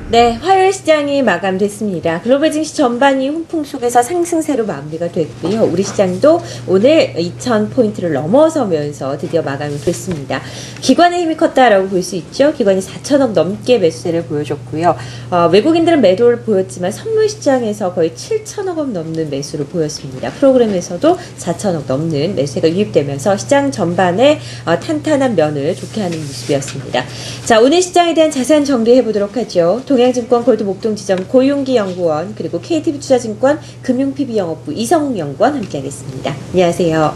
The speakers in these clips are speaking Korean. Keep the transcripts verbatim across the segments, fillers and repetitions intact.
네, 화요일 시장이 마감됐습니다. 글로벌 증시 전반이 훈풍 속에서 상승세로 마무리가 됐고요. 우리 시장도 오늘 이천 포인트를 넘어서면서 드디어 마감이 됐습니다. 기관의 힘이 컸다라고 볼 수 있죠. 기관이 사천억 넘게 매수세를 보여줬고요. 어, 외국인들은 매도를 보였지만 선물 시장에서 거의 칠천억 원 넘는 매수를 보였습니다. 프로그램에서도 사천억 넘는 매수세가 유입되면서 시장 전반에 어, 탄탄한 면을 좋게 하는 모습이었습니다. 자, 오늘 시장에 대한 자세한 정리해 보도록 하죠. 동양증권 골드목동지점 고윤기 연구원, 그리고 케이티비투자증권 금융피비영업부 이성웅 연구원 함께하겠습니다. 안녕하세요.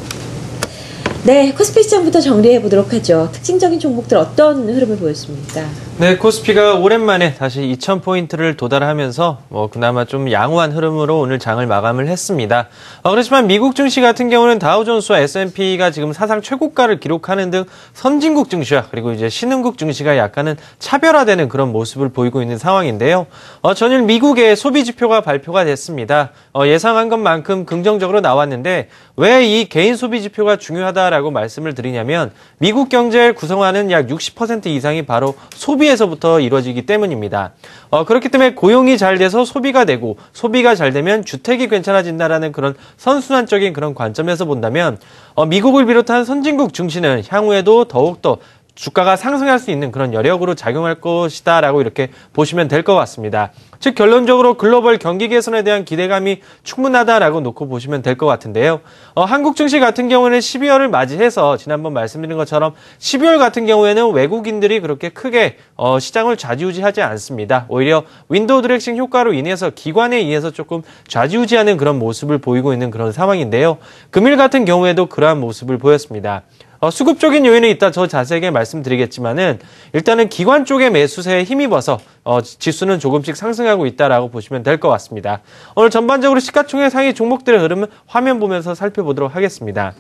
네, 코스피 시장부터 정리해 보도록 하죠. 특징적인 종목들 어떤 흐름을 보였습니까? 네, 코스피가 오랜만에 다시 이천 포인트를 도달하면서 뭐 그나마 좀 양호한 흐름으로 오늘 장을 마감을 했습니다. 어, 그렇지만 미국 증시 같은 경우는 다우존스와 에스 앤 피가 지금 사상 최고가를 기록하는 등 선진국 증시와 그리고 이제 신흥국 증시가 약간은 차별화되는 그런 모습을 보이고 있는 상황인데요. 어, 전일 미국의 소비 지표가 발표가 됐습니다. 어, 예상한 것만큼 긍정적으로 나왔는데 왜 이 개인 소비 지표가 중요하다라고 말씀을 드리냐면 미국 경제를 구성하는 약 육십 퍼센트 이상이 바로 소비에서부터 이루어지기 때문입니다. 어, 그렇기 때문에 고용이 잘 돼서 소비가 되고 소비가 잘 되면 주택이 괜찮아진다라는 그런 선순환적인 그런 관점에서 본다면 어, 미국을 비롯한 선진국 증시는 향후에도 더욱더 주가가 상승할 수 있는 그런 여력으로 작용할 것이다라고 이렇게 보시면 될 것 같습니다. 즉 결론적으로 글로벌 경기 개선에 대한 기대감이 충분하다라고 놓고 보시면 될 것 같은데요. 어, 한국 증시 같은 경우는 십이월을 맞이해서 지난번 말씀드린 것처럼 십이월 같은 경우에는 외국인들이 그렇게 크게 어, 시장을 좌지우지하지 않습니다. 오히려 윈도우 드레싱 효과로 인해서 기관에 의해서 조금 좌지우지하는 그런 모습을 보이고 있는 그런 상황인데요. 금일 같은 경우에도 그러한 모습을 보였습니다. 어, 수급적인 요인은 이따 더 자세하게 말씀드리겠지만은 일단은 기관 쪽의 매수세에 힘입어서 어, 지수는 조금씩 상승하고 있다라고 보시면 될 것 같습니다. 오늘 전반적으로 시가총액 상위 종목들의 흐름은 화면 보면서 살펴보도록 하겠습니다.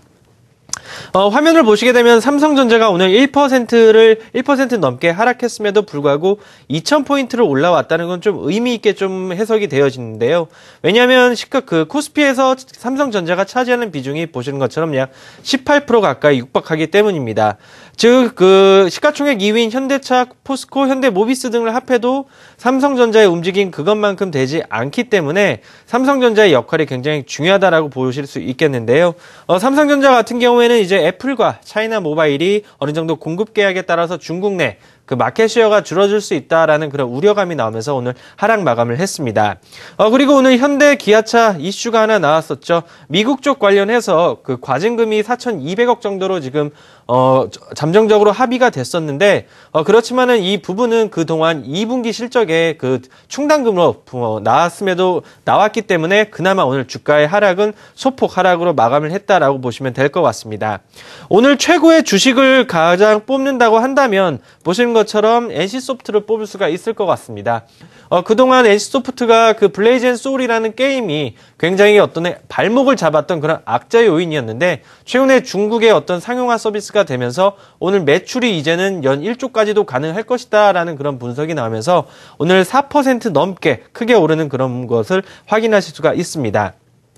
어, 화면을 보시게 되면 삼성전자가 오늘 일 퍼센트를 일 퍼센트 넘게 하락했음에도 불구하고 이천 포인트를 올라왔다는 건 좀 의미 있게 좀 해석이 되어지는데요. 왜냐하면 시가 그 코스피에서 삼성전자가 차지하는 비중이 보시는 것처럼 약 십팔 퍼센트 가까이 육박하기 때문입니다. 즉 그 시가총액 이 위인 현대차, 포스코, 현대모비스 등을 합해도 삼성전자의 움직임 그것만큼 되지 않기 때문에 삼성전자의 역할이 굉장히 중요하다라고 보실 수 있겠는데요. 어, 삼성전자 같은 경우에는 이제 애플과 차이나 모바일이 어느 정도 공급 계약에 따라서 중국 내 그 마켓 쉐어가 줄어들 수 있다라는 그런 우려감이 나오면서 오늘 하락 마감을 했습니다. 어, 그리고 오늘 현대 기아차 이슈가 하나 나왔었죠. 미국 쪽 관련해서 그 과징금이 사천이백억 정도로 지금 어, 잠정적으로 합의가 됐었는데 어, 그렇지만은 이 부분은 그동안 이 분기 실적에 그 충당금으로 어, 나왔음에도 나왔기 때문에 그나마 오늘 주가의 하락은 소폭 하락으로 마감을 했다라고 보시면 될 것 같습니다. 오늘 최고의 주식을 가장 뽑는다고 한다면 보시는 것처럼 엔씨소프트를 뽑을 수가 있을 것 같습니다. 어, 그동안 엔씨소프트가 그 블레이즈 앤 소울이라는 게임이 굉장히 어떤 발목을 잡았던 그런 악재 요인이었는데 최근에 중국의 어떤 상용화 서비스가 되면서 오늘 매출이 이제는 연 일 조까지도 가능할 것이다 라는 그런 분석이 나오면서 오늘 사 퍼센트 넘게 크게 오르는 그런 것을 확인하실 수가 있습니다.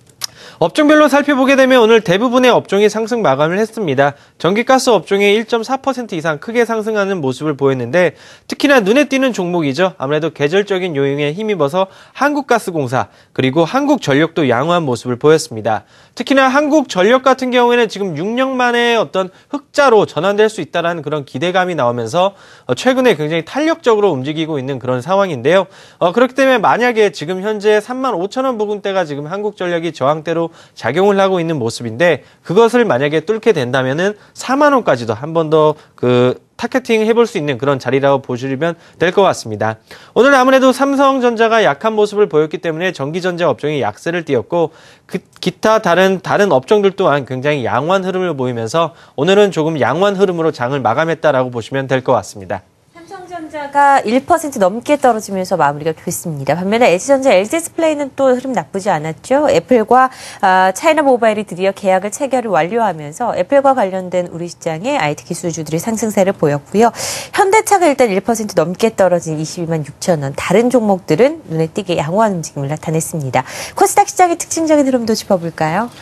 업종별로 살펴보게 되면 오늘 대부분의 업종이 상승 마감을 했습니다. 전기가스 업종이 일 점 사 퍼센트 이상 크게 상승하는 모습을 보였는데 특히나 눈에 띄는 종목이죠. 아무래도 계절적인 요인에 힘입어서 한국가스공사 그리고 한국전력도 양호한 모습을 보였습니다. 특히나 한국전력 같은 경우에는 지금 육 년 만에 어떤 흑자로 전환될 수 있다는 그런 기대감이 나오면서 최근에 굉장히 탄력적으로 움직이고 있는 그런 상황인데요. 어, 그렇기 때문에 만약에 지금 현재 삼만 오천 원 부근대가 지금 한국전력이 저항대로 작용을 하고 있는 모습인데 그것을 만약에 뚫게 된다면은 사만 원까지도 한 번 더 그 타겟팅 해볼 수 있는 그런 자리라고 보시면 될 것 같습니다. 오늘 아무래도 삼성전자가 약한 모습을 보였기 때문에 전기전자 업종이 약세를 띄었고 그 기타 다른 다른 업종들 또한 굉장히 양호한 흐름을 보이면서 오늘은 조금 양호한 흐름으로 장을 마감했다라고 보시면 될 것 같습니다. 삼성전자가 일 퍼센트 넘게 떨어지면서 마무리가 됐습니다. 반면에 에스지전자, 엘지디스플레이는 또 흐름 나쁘지 않았죠. 애플과 아, 차이나 모바일이 드디어 계약을 체결을 완료하면서 애플과 관련된 우리 시장의 아이티 기술주들이 상승세를 보였고요. 현대차가 일단 일 퍼센트 넘게 떨어진 이십이만 육천 원. 다른 종목들은 눈에 띄게 양호한 움직임을 나타냈습니다. 코스닥 시장의 특징적인 흐름도 짚어볼까요?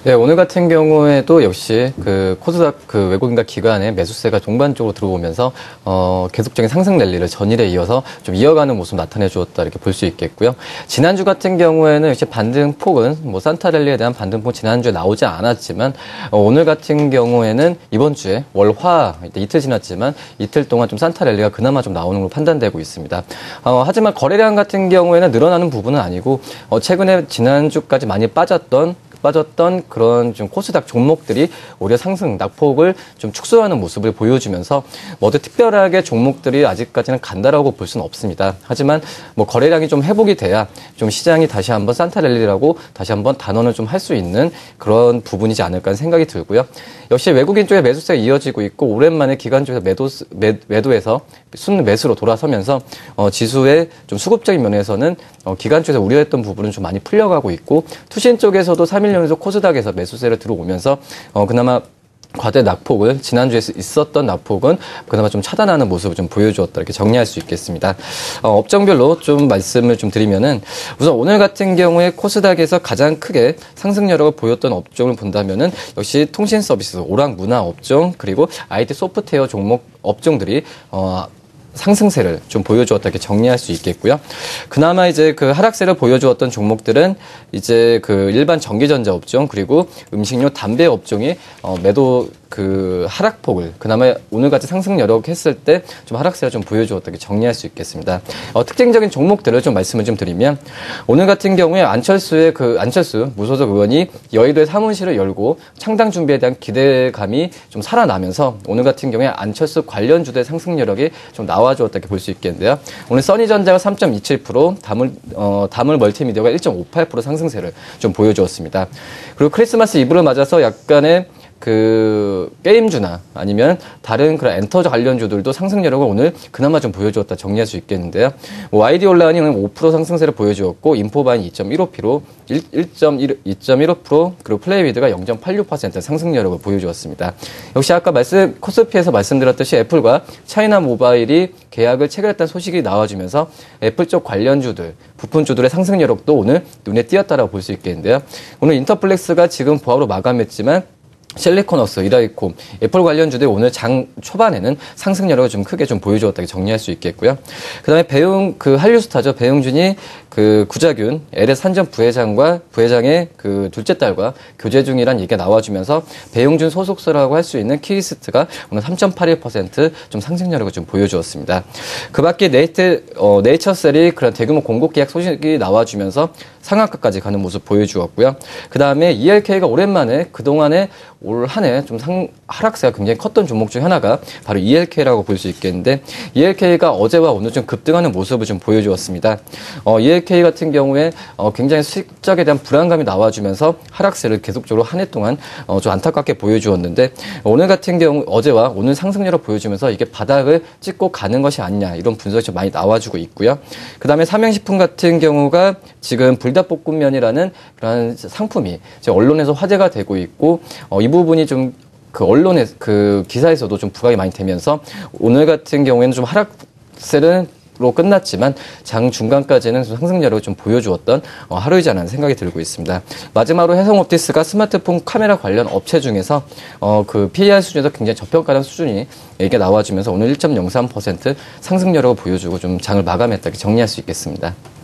네, 오늘 같은 경우에도 역시 그 코스닥 그 외국인과 기관의 매수세가 동반적으로 들어오면서 어 계속적인 상승 랠리를 전일에 이어서 좀 이어가는 모습 나타내 주었다 이렇게 볼 수 있겠고요. 지난주 같은 경우에는 역시 반등폭은 뭐 산타 랠리에 대한 반등폭 지난주에 나오지 않았지만 어 오늘 같은 경우에는 이번 주에 월화 이틀 지났지만 이틀 동안 좀 산타 랠리가 그나마 좀 나오는 걸로 판단되고 있습니다. 어 하지만 거래량 같은 경우에는 늘어나는 부분은 아니고 어 최근에 지난주까지 많이 빠졌던 빠졌던 그런 좀 코스닥 종목들이 오히려 상승 낙폭을 좀 축소하는 모습을 보여주면서 뭐 어디 특별하게 종목들이 아직까지는 간다라고 볼 수는 없습니다. 하지만 뭐 거래량이 좀 회복이 돼야 좀 시장이 다시 한번 산타랠리라고 다시 한번 단언을 좀 할 수 있는 그런 부분이지 않을까 하는 생각이 들고요. 역시 외국인 쪽에 매수세가 이어지고 있고 오랜만에 기관 쪽에서 매도 매, 매도에서 순 매수로 돌아서면서 어, 지수의 좀 수급적인 면에서는 어, 기관 쪽에서 우려했던 부분은 좀 많이 풀려가고 있고 투신 쪽에서도 삼 일 연속 코스닥에서 매수세를 들어오면서 어, 그나마 과대 낙폭을 지난주에 있었던 낙폭은 그나마 좀 차단하는 모습을 좀 보여주었다 이렇게 정리할 수 있겠습니다. 어, 업종별로 좀 말씀을 좀 드리면은 우선 오늘 같은 경우에 코스닥에서 가장 크게 상승 여력을 보였던 업종을 본다면은 역시 통신 서비스, 오락 문화 업종 그리고 아이티 소프트웨어 종목 업종들이 어, 상승세를 좀 보여주었다 이렇게 정리할 수 있겠고요. 그나마 이제 그 하락세를 보여주었던 종목들은 이제 그 일반 전기전자 업종 그리고 음식료 담배 업종이 어 매도 그 하락폭을 그나마 오늘같이 상승 여력했을 때 좀 하락세를 좀 보여주었다 이렇게 정리할 수 있겠습니다. 어 특징적인 종목들을 좀 말씀을 좀 드리면 오늘 같은 경우에 안철수의 그 안철수 무소속 의원이 여의도에 사무실을 열고 창당 준비에 대한 기대감이 좀 살아나면서 오늘 같은 경우에 안철수 관련주들의 상승 여력이 좀 나와주었다 이렇게 볼 수 있겠는데요. 오늘 써니전자가 삼 점 이칠 퍼센트, 다물 어 다물 멀티미디어가 일 점 오팔 퍼센트 상승세를 좀 보여주었습니다. 그리고 크리스마스 이브를 맞아서 약간의 그 게임주나 아니면 다른 그런 엔터 관련주들도 상승 여력을 오늘 그나마 좀 보여주었다 정리할 수 있겠는데요. 뭐 아이디 온라인이 오 퍼센트 상승세를 보여주었고 인포바인 이 점 일오 퍼센트, 일 점 일오 퍼센트 그리고 플레이비드가 영 점 팔육 퍼센트 상승 여력을 보여주었습니다. 역시 아까 말씀 코스피에서 말씀드렸듯이 애플과 차이나 모바일이 계약을 체결했다는 소식이 나와주면서 애플 쪽 관련주들, 부품주들의 상승 여력도 오늘 눈에 띄었다라고 볼 수 있겠는데요. 오늘 인터플렉스가 지금 보합으로 마감했지만 셀리코너스, 이라이콤, 애플 관련주들이 오늘 장 초반에는 상승 여력을 좀 크게 좀 보여주었다고 정리할 수 있겠고요. 그 다음에 배용, 그 한류스타죠. 배용준이 그 구자균, 엘에스 한전 부회장과 부회장의 그 둘째 딸과 교제 중이란 얘기가 나와주면서 배용준 소속사라고 할 수 있는 키리스트가 오늘 삼 점 팔일 퍼센트 좀 상승 여력을 좀 보여주었습니다. 그 밖에 네이트, 어, 네이처셀이 그런 대규모 공급 계약 소식이 나와주면서 상한가까지 가는 모습 보여주었고요. 그 다음에 이엘케이가 오랜만에 그동안에 올 한 해 좀 상, 하락세가 굉장히 컸던 종목 중 하나가 바로 이엘케이라고 볼 수 있겠는데 이엘케이가 어제와 오늘 좀 급등하는 모습을 좀 보여주었습니다. 어, 이엘케이 같은 경우에 어, 굉장히 실적에 대한 불안감이 나와주면서 하락세를 계속적으로 한 해 동안 어, 좀 안타깝게 보여주었는데 오늘 같은 경우 어제와 오늘 상승률을 보여주면서 이게 바닥을 찍고 가는 것이 아니냐 이런 분석이 좀 많이 나와주고 있고요. 그 다음에 삼양식품 같은 경우가 지금 불닭볶음면이라는 그런 상품이 이제 언론에서 화제가 되고 있고 어, 이 부분이 좀 그 언론의 그 기사에서도 좀 부각이 많이 되면서 오늘 같은 경우에는 좀 하락세로 끝났지만 장 중간까지는 좀 상승 여력을 좀 보여주었던 어, 하루이지 않은 생각이 들고 있습니다. 마지막으로 해성옵티스가 스마트폰 카메라 관련 업체 중에서 어, 그 피이알 수준에서 굉장히 저평가된 수준이 이게 나와주면서 오늘 일 점 영삼 퍼센트 상승 여력을 보여주고 좀 장을 마감했다 이렇게 정리할 수 있겠습니다.